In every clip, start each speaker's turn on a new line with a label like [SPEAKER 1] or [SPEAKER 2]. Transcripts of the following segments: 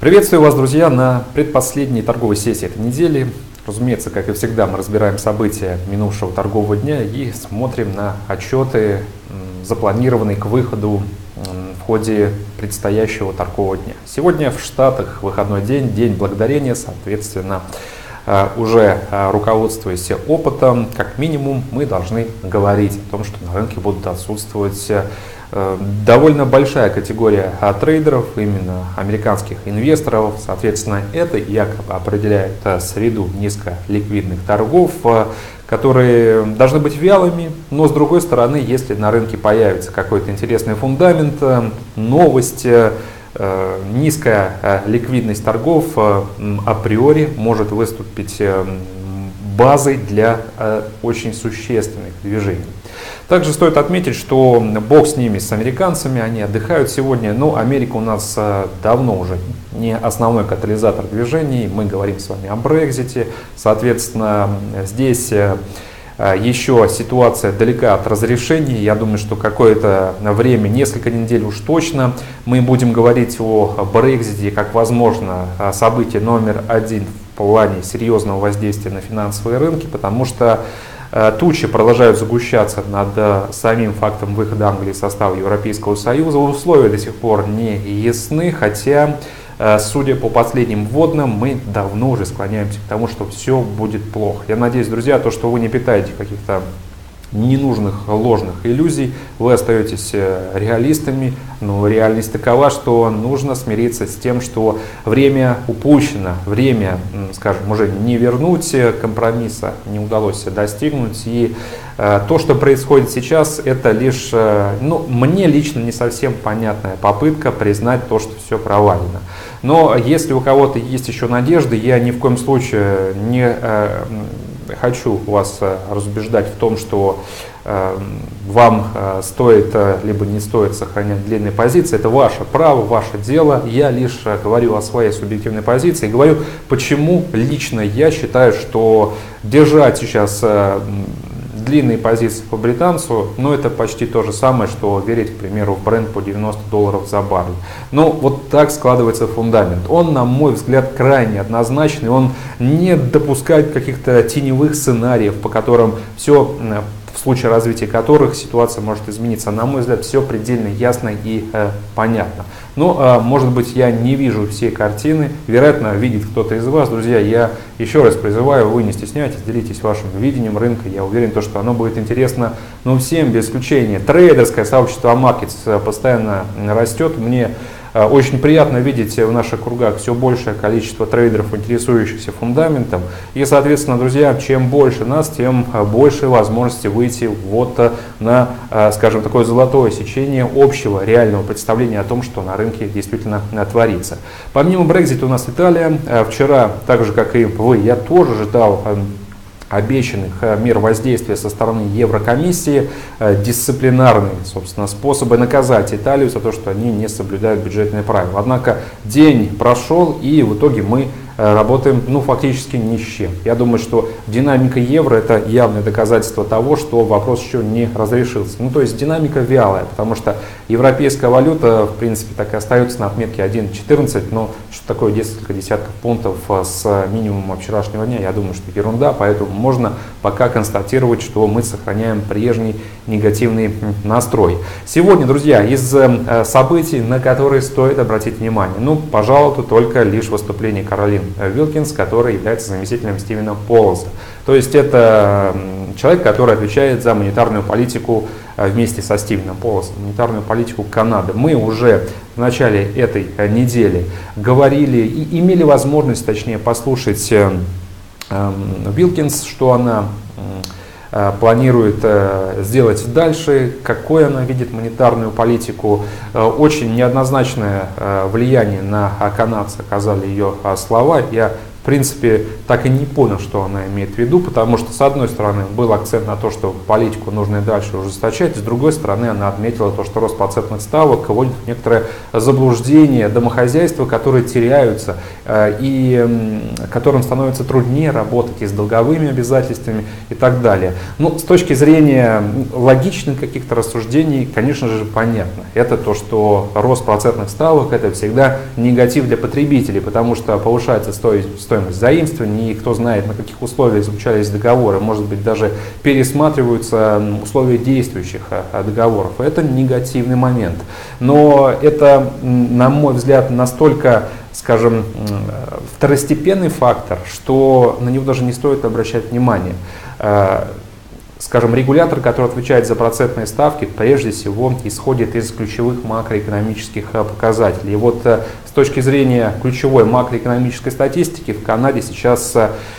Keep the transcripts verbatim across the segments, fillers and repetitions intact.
[SPEAKER 1] Приветствую вас, друзья, на предпоследней торговой сессии этой недели. Разумеется, как и всегда, мы разбираем события минувшего торгового дня и смотрим на отчеты, запланированные к выходу в ходе предстоящего торгового дня. Сегодня в Штатах выходной день, День благодарения, соответственно, уже руководствуясь опытом, как минимум мы должны говорить о том, что на рынке будут отсутствовать довольно большая категория трейдеров, именно американских инвесторов. Соответственно, это якобы определяет среду низколиквидных торгов, которые должны быть вялыми, но с другой стороны, если на рынке появится какой-то интересный фундамент, новость, низкая ликвидность торгов априори может выступить базой для очень существенных движений. Также стоит отметить, что бог с ними, с американцами, они отдыхают сегодня, но Америка у нас давно уже не основной катализатор движений, мы говорим с вами о Брексите, соответственно, здесь еще ситуация далека от разрешения. Я думаю, что какое-то время, несколько недель уж точно, мы будем говорить о Брексите как, возможно, событие номер один в плане серьезного воздействия на финансовые рынки, потому что тучи продолжают сгущаться над самим фактом выхода Англии из состава Европейского Союза. Условия до сих пор не ясны, хотя, судя по последним вводным, мы давно уже склоняемся к тому, что все будет плохо. Я надеюсь, друзья, то, что вы не питаете каких-то ненужных ложных иллюзий, вы остаетесь реалистами, но реальность такова, что нужно смириться с тем, что время упущено, время, скажем, уже не вернуть, компромисса не удалось достигнуть, и то, что происходит сейчас, это лишь, ну, мне лично не совсем понятная попытка признать то, что все провалено. Но если у кого-то есть еще надежды, я ни в коем случае не хочу вас разубеждать в том, что э, вам э, стоит э, либо не стоит сохранять длинные позиции. Это ваше право, ваше дело. Я лишь э, говорю о своей субъективной позиции. Говорю, почему лично я считаю, что держать сейчас э, длинные позиции по британцу, ну, это почти то же самое, что верить, к примеру, в бренд по девяносто долларов за баррель. Но вот так складывается фундамент. Он, на мой взгляд, крайне однозначный, он не допускает каких-то теневых сценариев, по которым все, в случае развития которых ситуация может измениться. На мой взгляд, все предельно ясно и э, понятно. Но, э, может быть, я не вижу всей картины, вероятно, видит кто-то из вас. Друзья, я еще раз призываю, вы не стесняйтесь, делитесь вашим видением рынка. Я уверен, что оно будет интересно, ну, всем без исключения. Трейдерское сообщество Markets постоянно растет. Мне очень приятно видеть в наших кругах все большее количество трейдеров, интересующихся фундаментом. И, соответственно, друзья, чем больше нас, тем больше возможности выйти вот на, скажем, такое золотое сечение общего реального представления о том, что на рынке действительно творится. Помимо Brexit у нас Италия. Вчера, так же как и вы, я тоже ждал обещанных мер воздействия со стороны Еврокомиссии, дисциплинарные, собственно, способы наказать Италию за то, что они не соблюдают бюджетные правила. Однако день прошел, и в итоге мы работаем, ну, фактически ни с чем. Я думаю, что динамика евро — это явное доказательство того, что вопрос еще не разрешился. Ну, то есть динамика вялая, потому что европейская валюта, в принципе, так и остается на отметке один четырнадцать, но что такое несколько десятков пунктов с минимума вчерашнего дня, я думаю, что ерунда, поэтому можно пока констатировать, что мы сохраняем прежний негативный настрой. Сегодня, друзья, из событий, на которые стоит обратить внимание, ну, пожалуй, только лишь выступление Каролин Вилкинс, который является заместителем Стивена Поллса. То есть это человек, который отвечает за монетарную политику вместе со Стивеном Поллсом, монетарную политику Канады. Мы уже в начале этой недели говорили и имели возможность, точнее, послушать Вилкинс, что она планирует сделать дальше, какой она видит монетарную политику. Очень неоднозначное влияние на канадцев оказали ее слова. Я в принципе, так и не понял, что она имеет в виду, потому что, с одной стороны, был акцент на то, что политику нужно и дальше ужесточать, с другой стороны, она отметила то, что рост процентных ставок вводит в некоторое заблуждение домохозяйства, которые теряются и которым становится труднее работать и с долговыми обязательствами и так далее. Ну, с точки зрения логичных каких-то рассуждений, конечно же, понятно. Это то, что рост процентных ставок – это всегда негатив для потребителей, потому что повышается стоимость стоимость заимствований, и кто знает, на каких условиях заключались договоры, может быть, даже пересматриваются условия действующих договоров. Это негативный момент. Но это, на мой взгляд, настолько, скажем, второстепенный фактор, что на него даже не стоит обращать внимание. Скажем, регулятор, который отвечает за процентные ставки, прежде всего исходит из ключевых макроэкономических показателей. И вот с точки зрения ключевой макроэкономической статистики в Канаде сейчас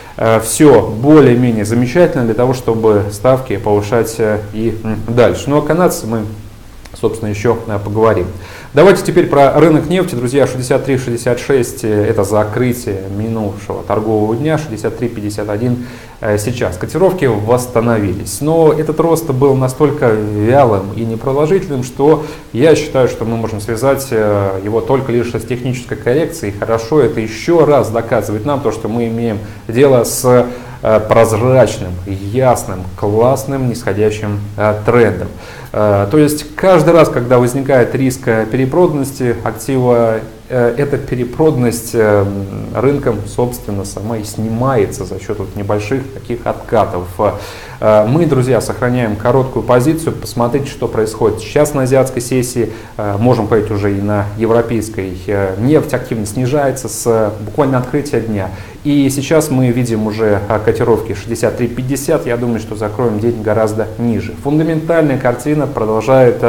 [SPEAKER 1] все более-менее замечательно для того, чтобы ставки повышать и дальше. Ну а канадцы мы, собственно, еще поговорим. Давайте теперь про рынок нефти, друзья. шестьдесят три шестьдесят шесть это закрытие минувшего торгового дня, шестьдесят три пятьдесят один сейчас. Котировки восстановились, но этот рост был настолько вялым и непродолжительным, что я считаю, что мы можем связать его только лишь с технической коррекцией. Хорошо, это еще раз доказывает нам то, что мы имеем дело с прозрачным, ясным, классным нисходящим трендом. То есть каждый раз, когда возникает риск перепроданности актива, эта перепроданность рынком, собственно, сама и снимается за счет вот небольших таких откатов. Мы, друзья, сохраняем короткую позицию, посмотрите, что происходит сейчас на азиатской сессии, можем пойти уже и на европейской. Нефть активно снижается с буквально открытия дня. И сейчас мы видим уже котировки шестьдесят три пятьдесят, я думаю, что закроем день гораздо ниже. Фундаментальная картина продолжает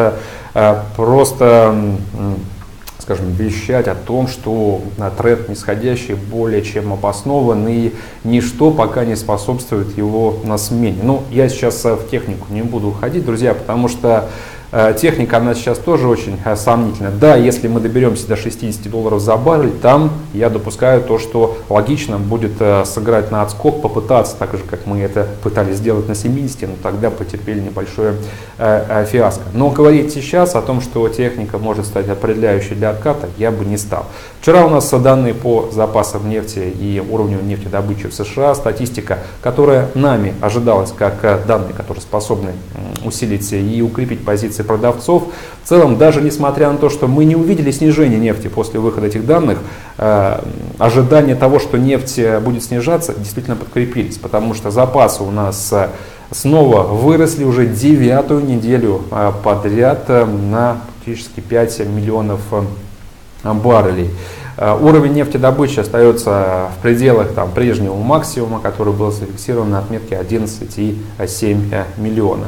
[SPEAKER 1] просто, скажем, вещать о том, что тренд нисходящий более чем обоснован, и ничто пока не способствует его на смене. Ну, я сейчас в технику не буду уходить, друзья, потому что техника, она сейчас тоже очень сомнительна. Да, если мы доберемся до шестидесяти долларов за баррель, там я допускаю то, что логично будет сыграть на отскок, попытаться, так же, как мы это пытались сделать на семидесяти, но тогда потерпели небольшое фиаско. Но говорить сейчас о том, что техника может стать определяющей для отката, я бы не стал. Вчера у нас данные по запасам нефти и уровню нефтедобычи в США, статистика, которая нами ожидалась как данные, которые способны усилить и укрепить позиции продавцов. В целом, даже несмотря на то, что мы не увидели снижения нефти после выхода этих данных, э, ожидания того, что нефть будет снижаться, действительно подкрепились, потому что запасы у нас снова выросли уже девятую неделю подряд на практически пять миллионов баррелей. Уровень нефтедобычи остается в пределах там, прежнего максимума, который был зафиксирован на отметке одиннадцать и семь десятых миллиона.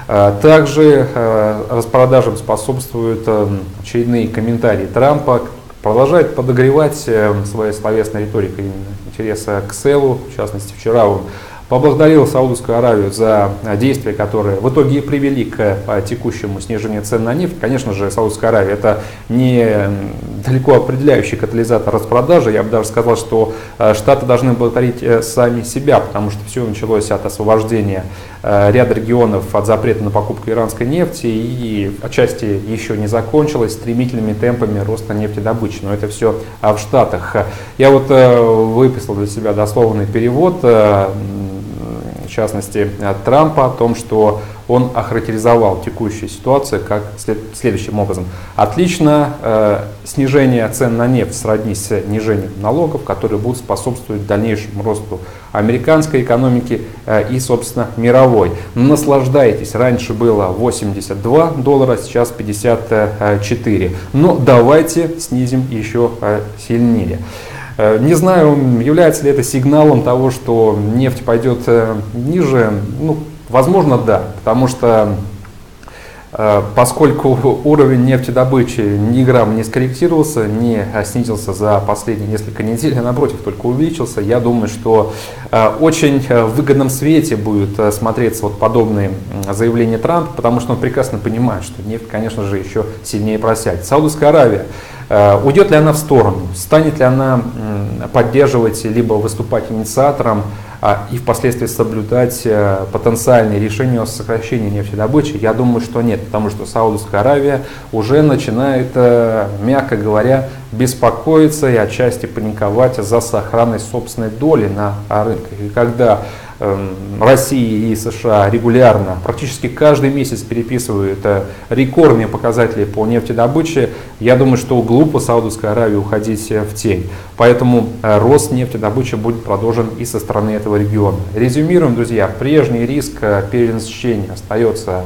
[SPEAKER 1] Также распродажам способствуют очередные комментарии Трампа. Продолжает подогревать своей словесной риторикой интереса к селу. В частности, вчера он поблагодарил Саудовскую Аравию за действия, которые в итоге и привели к текущему снижению цен на нефть. Конечно же, Саудовская Аравия — это не далеко определяющий катализатор распродажи. Я бы даже сказал, что Штаты должны благодарить сами себя, потому что все началось от освобождения ряда регионов от запрета на покупку иранской нефти и отчасти еще не закончилось стремительными темпами роста нефтедобычи. Но это все в Штатах. Я вот выписал для себя дословный перевод, в частности, от Трампа, о том, что он охарактеризовал текущую ситуацию как след, следующим образом. Отлично, э, снижение цен на нефть сродни с снижением налогов, которые будут способствовать дальнейшему росту американской экономики э, и, собственно, мировой. Наслаждайтесь. Раньше было восемьдесят два доллара, сейчас пятьдесят четыре. Но давайте снизим еще э, сильнее. Не знаю, является ли это сигналом того, что нефть пойдет ниже. Ну, возможно, да, потому что Поскольку уровень нефтедобычи ни грамм не скорректировался, не снизился за последние несколько недель, а напротив только увеличился, я думаю, что очень в выгодном свете будет смотреться вот подобные заявления Трампа, потому что он прекрасно понимает, что нефть, конечно же, еще сильнее просядет. Саудовская Аравия. Уйдет ли она в сторону, станет ли она поддерживать либо выступать инициатором и впоследствии соблюдать потенциальные решения о сокращении нефтедобычи? Я думаю, что нет, потому что Саудовская Аравия уже начинает, мягко говоря, беспокоиться и отчасти паниковать за сохранность собственной доли на рынках. И когда Россия и США регулярно, практически каждый месяц переписывают рекордные показатели по нефтедобыче, я думаю, что глупо Саудовской Аравии уходить в тень. Поэтому рост нефтедобычи будет продолжен и со стороны этого региона. Резюмируем, друзья, прежний риск перенасыщения остается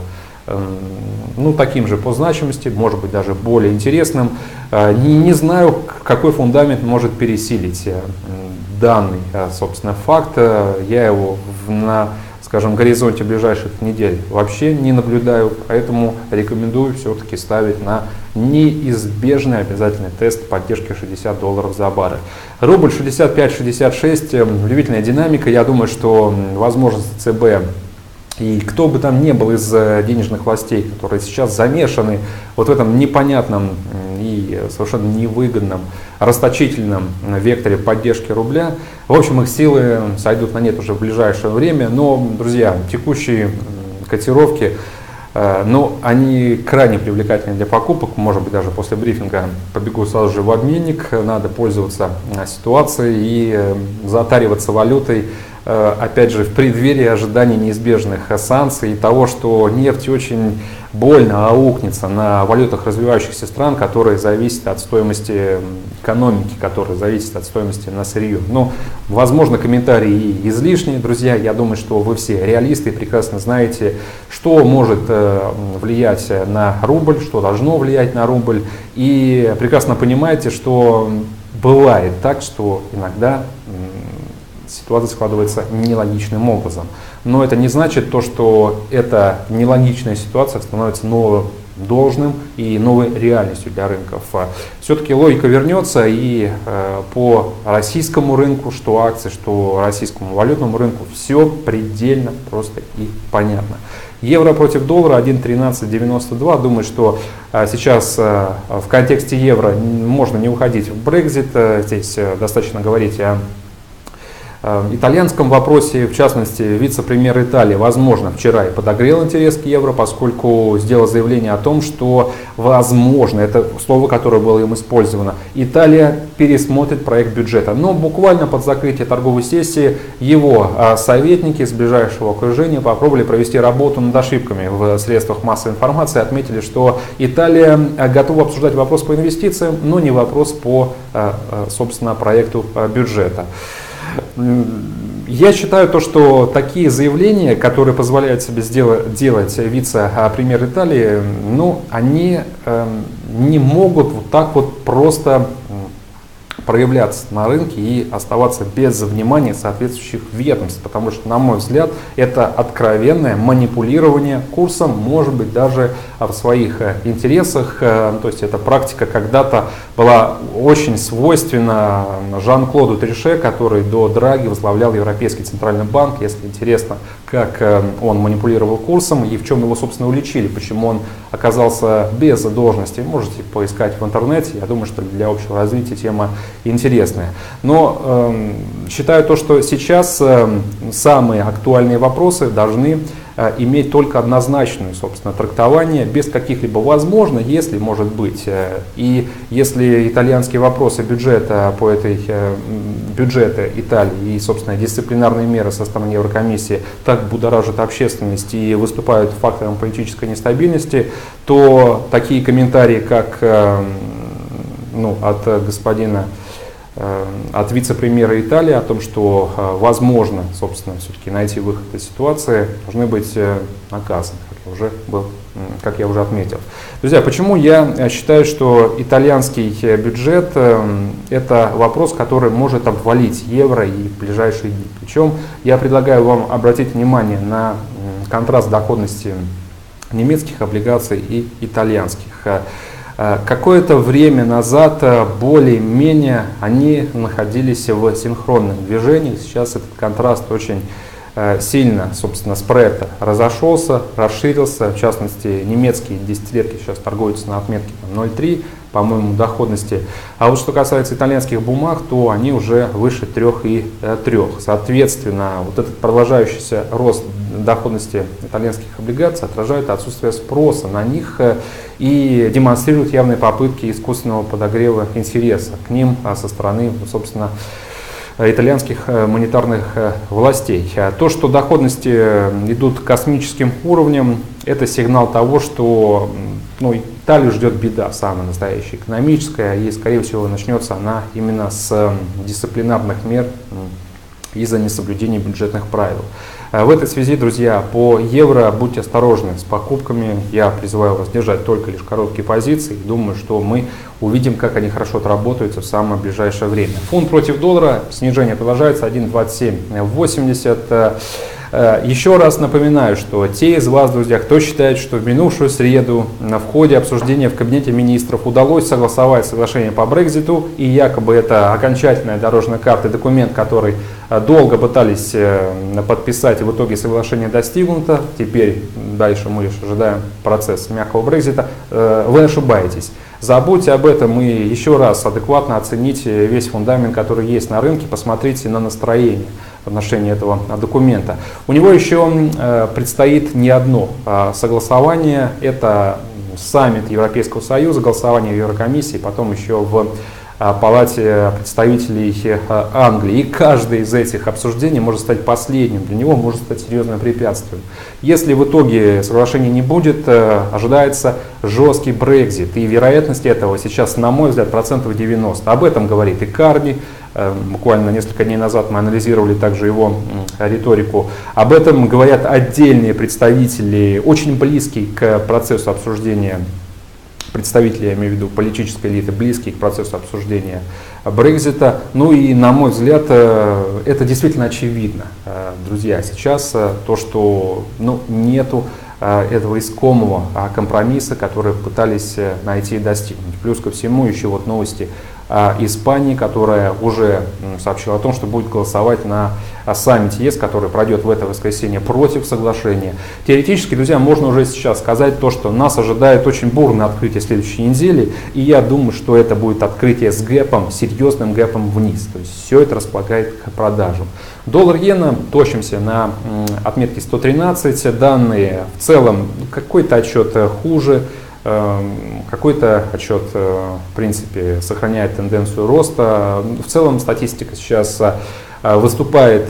[SPEAKER 1] ну, таким же по значимости, может быть даже более интересным. Не, не знаю, какой фундамент может пересилить данный, собственно, факт. Я его на, скажем, горизонте ближайших недель вообще не наблюдаю, поэтому рекомендую все-таки ставить на неизбежный обязательный тест поддержки шестьдесят долларов за баррель. Рубль шестьдесят пять шестьдесят шесть, удивительная динамика. Я думаю, что возможности ЦБ и кто бы там ни был из денежных властей, которые сейчас замешаны вот в этом непонятном и совершенно невыгодном, расточительном векторе поддержки рубля, в общем, их силы сойдут на нет уже в ближайшее время. Но, друзья, текущие котировки, ну, они крайне привлекательны для покупок. Может быть, даже после брифинга побегу сразу же в обменник. Надо пользоваться ситуацией и затариваться валютой, опять же, в преддверии ожиданий неизбежных санкций и того, что нефть очень больно аукнется на валютах развивающихся стран, которые зависят от стоимости экономики, которые зависят от стоимости на сырье. Но, возможно, комментарии излишние, друзья. Я думаю, что вы все реалисты и прекрасно знаете, что может влиять на рубль, что должно влиять на рубль. И прекрасно понимаете, что бывает так, что иногда ситуация складывается нелогичным образом. Но это не значит то, что эта нелогичная ситуация становится новым должным и новой реальностью для рынков. Все-таки логика вернется, и по российскому рынку, что акции, что российскому валютному рынку, все предельно просто и понятно. Евро против доллара один тринадцать девяносто два. Думаю, что сейчас в контексте евро можно не уходить в Brexit. Здесь достаточно говорить о итальянском вопросе, в частности, вице-премьер Италии, возможно, вчера и подогрел интерес к евро, поскольку сделал заявление о том, что, возможно, это слово, которое было им использовано, Италия пересмотрит проект бюджета. Но буквально под закрытие торговой сессии его советники из ближайшего окружения попробовали провести работу над ошибками в средствах массовой информации, отметили, что Италия готова обсуждать вопрос по инвестициям, но не вопрос по, собственно, проекту бюджета. Я считаю то, что такие заявления, которые позволяют себе сделать, делать вице-премьер Италии, ну, они э, не могут вот так вот просто проявляться на рынке и оставаться без внимания соответствующих ведомств, потому что, на мой взгляд, это откровенное манипулирование курсом, может быть, даже в своих интересах. То есть эта практика когда-то была очень свойственна Жан-Клоду Трише, который до Драги возглавлял Европейский центральный банк. Если интересно, как он манипулировал курсом и в чем его, собственно, уличили, почему он оказался без должности, можете поискать в интернете. Я думаю, что для общего развития тема интересная. Но э, считаю то, что сейчас э, самые актуальные вопросы должны э, иметь только однозначное, собственно, трактование, без каких-либо возможно, если может быть. Э, и если итальянские вопросы бюджета по этой э, бюджета Италии и, собственно, дисциплинарные меры со стороны Еврокомиссии так будоражат общественность и выступают фактором политической нестабильности, то такие комментарии, как э, ну, от господина, от вице-премьера Италии о том, что возможно, собственно, все-таки найти выход из ситуации, должны быть наказаны, как я уже, был, как я уже отметил. Друзья, почему я считаю, что итальянский бюджет – это вопрос, который может обвалить евро и в ближайшие дни. Причем я предлагаю вам обратить внимание на контраст доходности немецких облигаций и итальянских. Какое-то время назад более-менее они находились в синхронном движении. Сейчас этот контраст очень сильно, собственно, спред разошелся, расширился. В частности, немецкие десятилетки сейчас торгуются на отметке ноль целых три, по-моему, доходности. А вот что касается итальянских бумаг, то они уже выше трёх и трёх. Соответственно, вот этот продолжающийся рост доходности итальянских облигаций отражает отсутствие спроса на них и демонстрирует явные попытки искусственного подогрева интереса к ним со стороны, собственно, итальянских монетарных властей. То, что доходности идут космическим уровнем, это сигнал того, что ну, Италию ждет беда, самая настоящая экономическая, и, скорее всего, начнется она именно с дисциплинарных мер из-за несоблюдения бюджетных правил. В этой связи, друзья, по евро будьте осторожны с покупками. Я призываю вас держать только лишь короткие позиции. Думаю, что мы увидим, как они хорошо отработаются в самое ближайшее время. Фунт против доллара, снижение продолжается, один двадцать семь восемьдесят. Еще раз напоминаю, что те из вас, друзья, кто считает, что в минувшую среду в ходе обсуждения в Кабинете министров удалось согласовать соглашение по Брекситу, и якобы это окончательная дорожная карта, документ, который долго пытались подписать, и в итоге соглашение достигнуто, теперь дальше мы лишь ожидаем процесс мягкого Брексита, вы ошибаетесь. Забудьте об этом и еще раз адекватно оцените весь фундамент, который есть на рынке, посмотрите на настроение в отношении этого документа. У него еще предстоит не одно согласование, это саммит Европейского Союза, голосование в Еврокомиссии, потом еще в Палате представителей Англии. И каждое из этих обсуждений может стать последним, для него может стать серьезным препятствием. Если в итоге соглашения не будет, ожидается жесткий Брексит. И вероятность этого сейчас, на мой взгляд, процентов девяносто. Об этом говорит и Карни. Буквально несколько дней назад мы анализировали также его риторику. Об этом говорят отдельные представители, очень близкие к процессу обсуждения, представители, я имею в виду политической элиты, близкие к процессу обсуждения Брексита. Ну и, на мой взгляд, это действительно очевидно, друзья. Сейчас то, что ну, нету этого искомого компромисса, который пытались найти и достигнуть. Плюс ко всему еще вот новости Испании, которая уже сообщила о том, что будет голосовать на саммите ЕС, который пройдет в это воскресенье, против соглашения. Теоретически, друзья, можно уже сейчас сказать то, что нас ожидает очень бурное открытие следующей недели, и я думаю, что это будет открытие с гэпом, серьезным гэпом вниз. То есть все это располагает к продажам. Доллар-иена, точимся на отметке сто тринадцать. Данные в целом, какой-то отчет хуже. Какой-то отчет, в принципе, сохраняет тенденцию роста. В целом статистика сейчас выступает,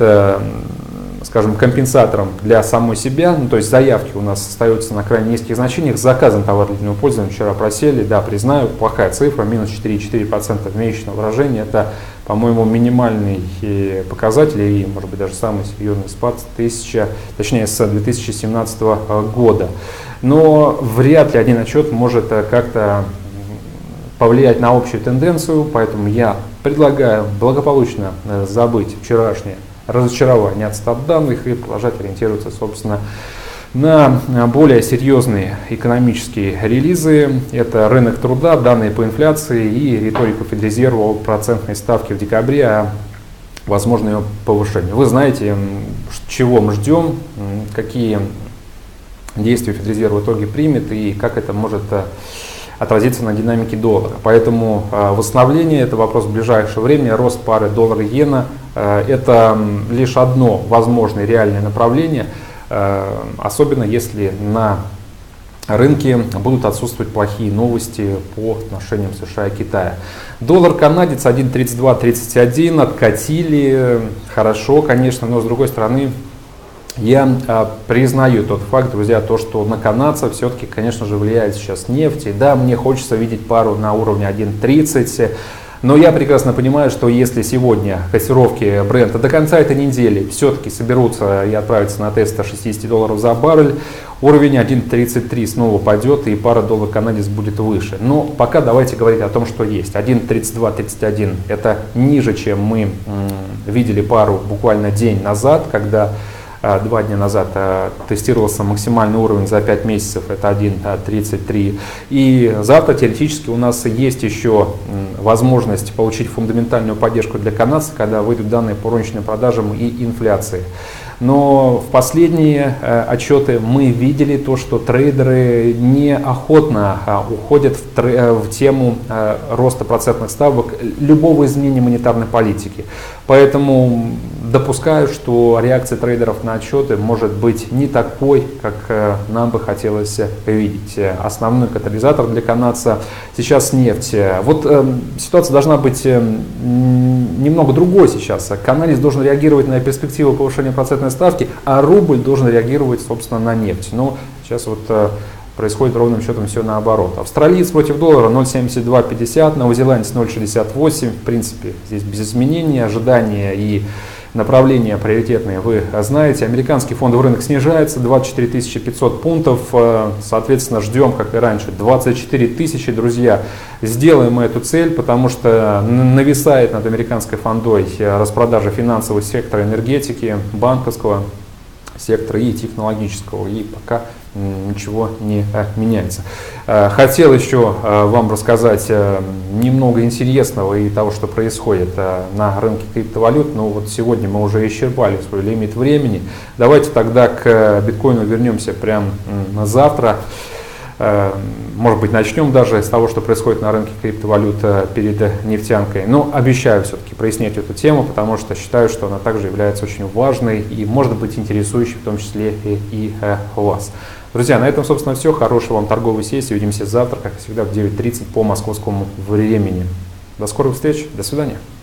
[SPEAKER 1] скажем, компенсатором для самой себя. Ну, то есть заявки у нас остаются на крайне низких значениях. Заказы на товар длительного пользования вчера просели. Да, признаю, плохая цифра, минус четыре целых четыре десятых процента в месячном выражении. Это, по-моему, минимальный показатель и, может быть, даже самый серьезный спад тысяча, точнее, с две тысячи семнадцатого года. Но вряд ли один отчет может как-то повлиять на общую тенденцию, поэтому я предлагаю благополучно забыть вчерашнее разочарование от стат-данных и продолжать ориентироваться, собственно, на более серьезные экономические релизы. Это рынок труда, данные по инфляции и риторика Федрезерва о процентной ставке в декабре, о возможном ее повышении. Вы знаете, чего мы ждем, какие действия Федрезерв в итоге примет и как это может отразиться на динамике доллара. Поэтому восстановление — это вопрос в ближайшее время. Рост пары доллар-иена — это лишь одно возможное реальное направление, особенно если на рынке будут отсутствовать плохие новости по отношениям США и Китая. Доллар-канадец один тридцать два тридцать один откатили. Хорошо, конечно, но с другой стороны, я а, признаю тот факт, друзья, то, что на канадцев все-таки, конечно же, влияет сейчас нефть. И да, мне хочется видеть пару на уровне один тридцать. Но я прекрасно понимаю, что если сегодня котировки Брента до конца этой недели все-таки соберутся и отправятся на тест ста шестидесяти долларов за баррель, уровень один тридцать три снова падет и пара доллар-канадец будет выше. Но пока давайте говорить о том, что есть. один тридцать два тридцать один это ниже, чем мы м, видели пару буквально день назад, когда два дня назад тестировался максимальный уровень за пять месяцев, это один тридцать три. И завтра теоретически у нас есть еще возможность получить фундаментальную поддержку для канадца, когда выйдут данные по розничным продажам и инфляции. Но в последние э, отчеты мы видели то, что трейдеры неохотно э, уходят в, тр... в тему э, роста процентных ставок любого изменения монетарной политики. Поэтому допускаю, что реакция трейдеров на отчеты может быть не такой, как э, нам бы хотелось видеть. Основной катализатор для канадца сейчас нефть. Вот э, ситуация должна быть э, немного другой сейчас. Канадец должен реагировать на перспективу повышения процентной ставки, а рубль должен реагировать, собственно, на нефть. Но сейчас вот э, происходит ровным счетом все наоборот. Австралиец против доллара ноль семьдесят два пятьдесят, новозеландец ноль шестьдесят восемь. В принципе, здесь без изменений, ожидания и направления приоритетные вы знаете. Американский фондовый рынок снижается, двадцать четыре тысячи пятьсот пунктов. Соответственно, ждем, как и раньше, двадцать четыре тысячи, друзья. Сделаем мы эту цель, потому что нависает над американской фондой распродажа финансового сектора, энергетики, банковского сектора и технологического. И пока ничего не меняется. Хотел еще вам рассказать немного интересного и того, что происходит на рынке криптовалют, но вот сегодня мы уже исчерпали свой лимит времени. Давайте тогда к биткоину вернемся прямо завтра. Может быть, начнем даже с того, что происходит на рынке криптовалют перед нефтянкой. Но обещаю все-таки прояснять эту тему, потому что считаю, что она также является очень важной и может быть интересующей, в том числе и, и вас. Друзья, на этом, собственно, все. Хорошей вам торговой сессии. Увидимся завтра, как всегда, в девять тридцать по московскому времени. До скорых встреч. До свидания.